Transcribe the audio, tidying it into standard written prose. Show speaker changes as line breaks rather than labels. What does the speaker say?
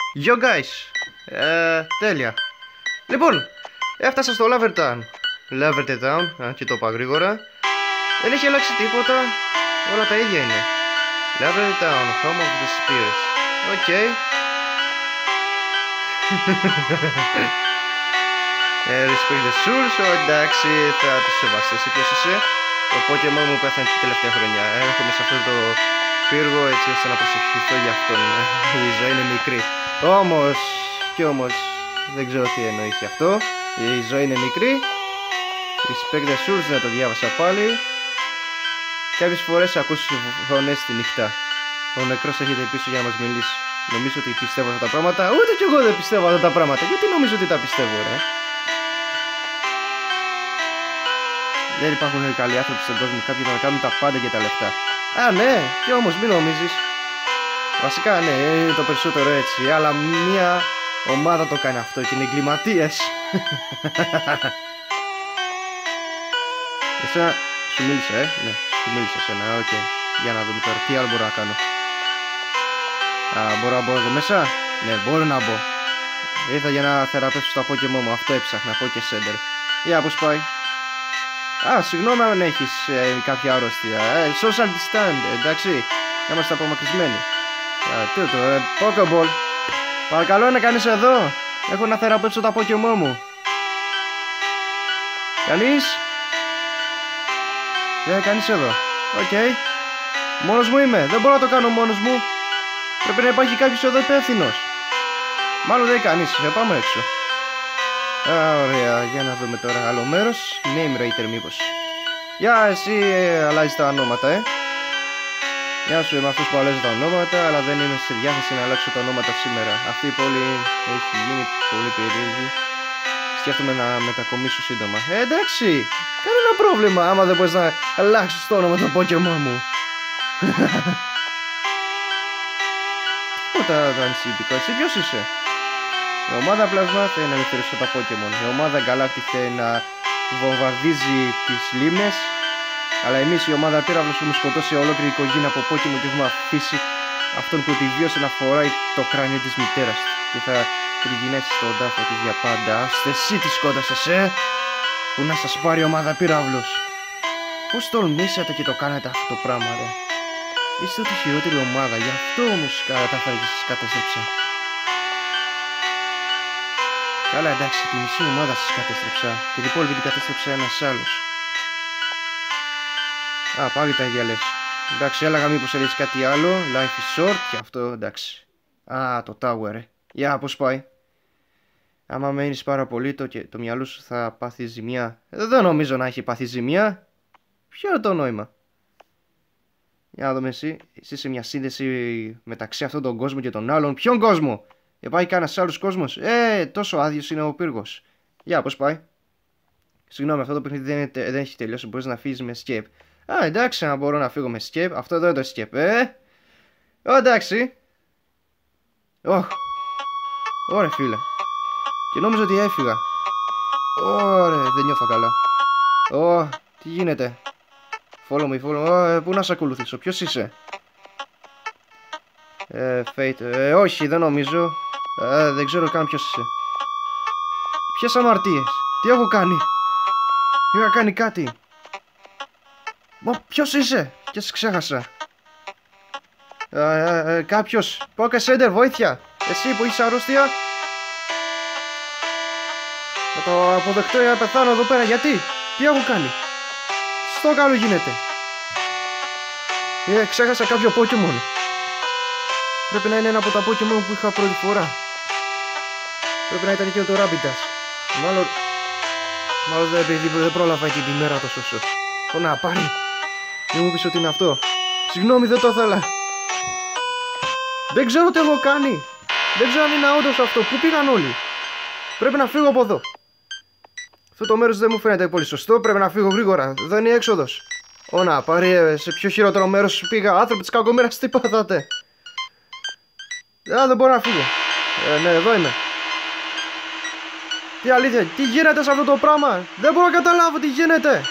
Yo guys, τέλεια. Λοιπόν, έφτασα στο Lavertown. Lavertown, αν και το είπα γρήγορα. Δεν έχει αλλάξει τίποτα, όλα τα ίδια είναι. Lavertown, home of the spirits. Οκ. Respect the souls, εντάξει, θα το σεβαστώ. Εσύ ποιος είσαι? Το Pokemon μου πέθανε την τελευταία χρονιά. Έρχομαι σε αυτό το πύργο έτσι ώστε να προσευχηθώ για αυτόν. Η ζωή είναι μικρή. Όμως, δεν ξέρω τι εννοείς γι' αυτό. Η ζωή είναι μικρή. Respect the souls, να το διάβασα πάλι. Κάποιες φορές ακούς φωνές στη νύχτα. Ο νεκρός έρχεται πίσω για να μας μιλήσει. Νομίζω ότι πιστεύω αυτά τα πράγματα. Ούτε κι εγώ δεν πιστεύω αυτά τα πράγματα. Γιατί νομίζω ότι τα πιστεύω, ρε? Δεν υπάρχουν καλοί άνθρωποι στον κόσμο. Κάποιοι θα κάνουν τα πάντα για τα λεφτά. Α, ναι, και όμως μην νομίζεις. Βασικά, ναι, είναι το περισσότερο έτσι. Αλλά μία ομάδα το κάνει αυτό και είναι εγκληματίες. Εσένα σου μίλησα, ναι, σου μίλησα εσένα, οκ. Για να δούμε τώρα τι άλλο μπορώ να κάνω. Μπορώ να μπω εδώ μέσα? Ναι, μπορώ να μπω. Ήρθα για να θεραπεύσω τα Pokemon μου. Αυτό έψαχνα, Poké Center. Για πώς πάει? Συγγνώμη αν έχεις κάποια αρρώστια. Social distance, εντάξει. Να είμαστε απομακρυσμένοι. Τούτο, Pokéball. Παρακαλώ, είναι κανείς εδώ? Έχω να θεραπεύσω τα Pokemon μου. Κανείς? Δεν είναι κανείς εδώ. Οκ. Μόνος μου είμαι. Δεν μπορώ να το κάνω μόνος μου. Πρέπει να υπάρχει κάποιος εδώ υπεύθυνος. Μάλλον δεν είναι κανείς. Πάμε έξω. Ωραία. Για να δούμε τώρα άλλο μέρος. Name Rater μήπως? Γεια, εσύ αλλάζεις τα ονόματα, Γεια σου, είμαι αυτός που αλλάζει τα ονόματα, αλλά δεν είμαι σε διάθεση να αλλάξω τα ονόματα σήμερα. Αυτή η πόλη έχει γίνει πολύ περίεργη. Σκέφτομαι να μετακομίσω σύντομα. Εντάξει, κανένα πρόβλημα άμα δεν μπορείς να αλλάξεις το όνομα του Pokemon μου. Τίποτα το ανησυχητικό, εσύ ποιος είσαι? Η ομάδα Πλάσμα θέλει να ελευθερώσει τα Pokemon. Η ομάδα Galactic θέλει να βομβαρδίζει τις λίμνες. Αλλά εμείς η ομάδα Πύραυλος έχουμε σκοτώσει ολόκληρη οικογένεια από Pokemon και έχουμε αφήσει αυτόν που επιβίωσε να φοράει το κράνιο της μητέρας του και θα τριγυνέσει στον τάφο της για πάντα. Άστε εσύ τη σκότασες, που να σας πάρει η ομάδα Πύραυλος. Πώς τολμήσατε και το κάνατε αυτό το πράγμα, ρε? Είστε τη χειρότερη ομάδα, γι' αυτό όμως κατάφερα και σας κατέστρεψα. Καλά, εντάξει, τη μισή ομάδα σας κατέστρεψα. Την υπόλοιπη την κατέστρεψα ένας άλλος. Πάλι τα ίδια λες. Εντάξει, έλεγα μήπως έλεγες κάτι άλλο. Life is short και αυτό, εντάξει. Το tower, Για, πώς πάει? Άμα μένεις πάρα πολύ το μυαλό σου θα πάθει ζημιά. Δεν νομίζω να έχει πάθει ζημιά. Ποιο είναι το νόημα? Για να δούμε εσύ. Εσύ είσαι μια σύνδεση μεταξύ αυτόν τον κόσμο και τον άλλον. Ποιον κόσμο? Υπάρχει κανένας άλλος κόσμος? Τόσο άδειος είναι ο πύργος. Για, πώς πάει? Συγγνώμη, αυτό το παιχνίδι δεν έχει τελειώσει. Μπορείς να φύγεις με escape. Εντάξει, να μπορώ να φύγω με escape. Αυτό εδώ είναι το escape, εντάξει. Ωραία, φίλε. Και νόμιζα ότι έφυγα. Ωραία, δεν νιώθω καλά. Τι γίνεται? Follow me. Πού να σε ακολουθήσω? Ποιος είσαι? Fate. Όχι, δεν νομίζω. Δεν ξέρω καν ποιος είσαι. Ποιες αμαρτίες? Τι έχω κάνει? Είχα κάνει κάτι? Ποιος είσαι? Και σε ξέχασα. Κάποιος. Poké Center, βοήθεια. Εσύ που είσαι αρρώστια. Θα το αποδεχτώ για να πεθάνω εδώ πέρα. Γιατί? Τι έχω κάνει? Στο καλό γίνεται. Ξέχασα κάποιο Pokemon. Πρέπει να είναι ένα από τα Pokemon που είχα πρώτη φορά. Πρέπει να ήταν εκείνο το Rapidash. Μάλλον δεν πρόλαβα εκείνη τη μέρα τόσο σωστό. Να πάρει. Δεν μου πεις ότι είναι αυτό. Συγγνώμη, δεν το ήθελα. Δεν ξέρω τι έχω κάνει. Δεν ξέρω αν είναι όντως αυτό. Πού πήγαν όλοι? Πρέπει να φύγω από εδώ. Αυτό το μέρος δεν μου φαίνεται πολύ σωστό. Πρέπει να φύγω γρήγορα. Δεν είναι η έξοδος. Να πάρει, σε πιο χειρότερο μέρος πήγα. Άνθρωποι της κακομοίρας, τι πάθατε? Δεν μπορώ να φύγω. Ναι, εδώ είμαι. Τι αλήθεια, τι γίνεται σε αυτό το πράγμα? Δεν μπορώ να καταλάβω τι γίνεται.